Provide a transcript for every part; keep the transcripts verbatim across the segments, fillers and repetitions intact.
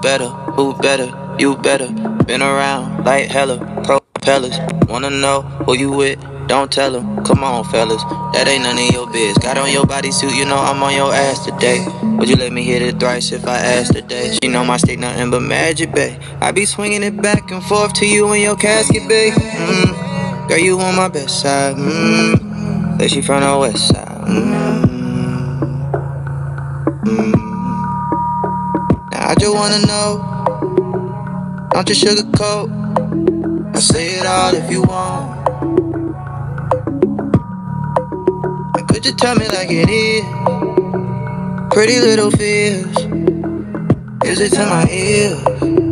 better, who better, you better. Been around like hella propellers. Wanna know who you with? Don't tell them. Come on, fellas, that ain't none of your biz. Got on your bodysuit, you know I'm on your ass today. Would you let me hit it thrice if I asked today? She know my stick nothing but magic, babe. I be swinging it back and forth to you in your casket, babe. Mm. Girl, you on my best side. Mm. Say she from the west side. Mm. Mm. Now I just wanna know, don't you sugarcoat. I say it all if you want. Could you tell me like it is? Pretty little fears. Is it to my ears?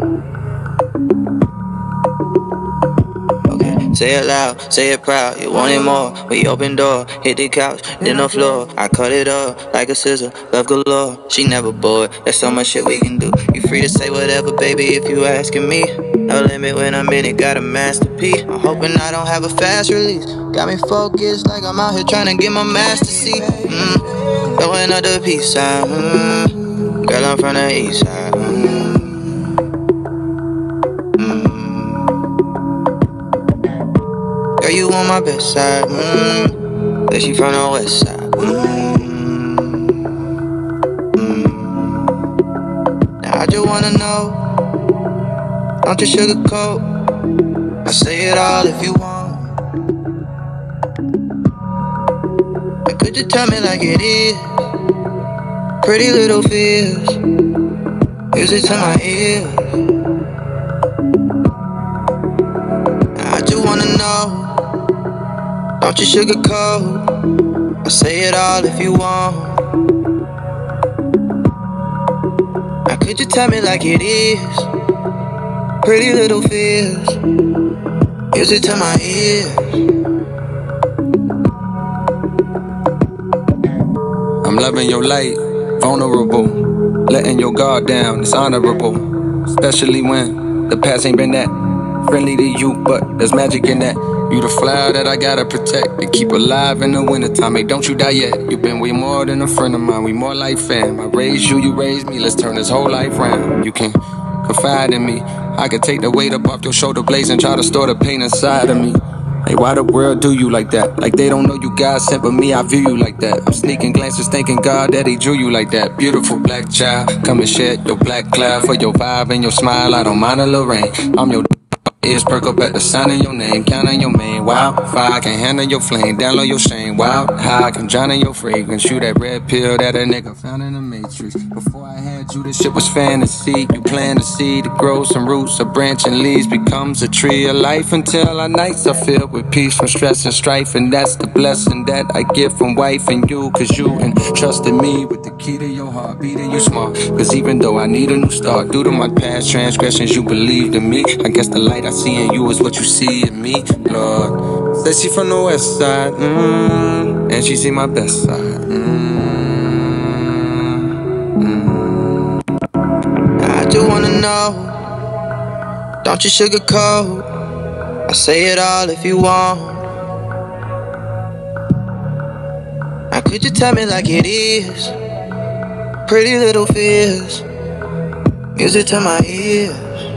Okay, say it loud, say it proud. You want it more? We open door, hit the couch, then the floor. I cut it up like a scissor, love galore. She never bored, there's so much shit we can do. You free to say whatever, baby, if you asking me. No limit when I'm in it, got a masterpiece. I'm hoping I don't have a fast release. Got me focused like I'm out here trying to get my master seat. Mm. Going up the peace side. Mm. Girl, I'm from the east side. Mm. Mm. Girl, you on my best side. Mm. But she from the west side. Mm. Mm. Now I just wanna know, don't you sugarcoat. I say it all if you want. Could you tell me like it is? Pretty little fears. Is it to my ears? I just wanna know, don't you sugarcoat. I say it all if you want. Now could you tell me like it is? Pretty little fears. Is it to my ears? I'm loving your light, vulnerable. Letting your guard down, it's honorable. Especially when the past ain't been that friendly to you, but there's magic in that. You the flower that I gotta protect and keep alive in the wintertime. Hey, don't you die yet. You've been way more than a friend of mine. We more like fam. I raised you, you raised me. Let's turn this whole life round. You can confide in me. I can take the weight up off your shoulder blades and try to store the pain inside of me. Hey, why the world do you like that? Like they don't know you God sent, but me, I view you like that. I'm sneaking glances, thanking God that he drew you like that. Beautiful black child, come and shed your black cloud. For your vibe and your smile, I don't mind a little rain. I'm your ears perk up at the sound of your name. Counting your main, wildfire, I can handle your flame. Download your shame, wild high, I can drown in your fragrance. You that red pill that a nigga found in the matrix. Before I had you, this shit was fantasy. You plant a seed to grow some roots, a branch and leaves becomes a tree of life. Until our nights are filled with peace from stress and strife. And that's the blessing that I get from wife and you. Cause you entrusted me with the key to your heart, beating you smart. Cause even though I need a new start, due to my past transgressions, you believed in me. I guess the light I see in you is what you see in me, Lord. Said she from the west side, mm, and she see my best side. Mm, mm. I just wanna know, don't you sugarcoat. I say it all if you want. Now could you tell me like it is? Pretty little fears. Music to my ears.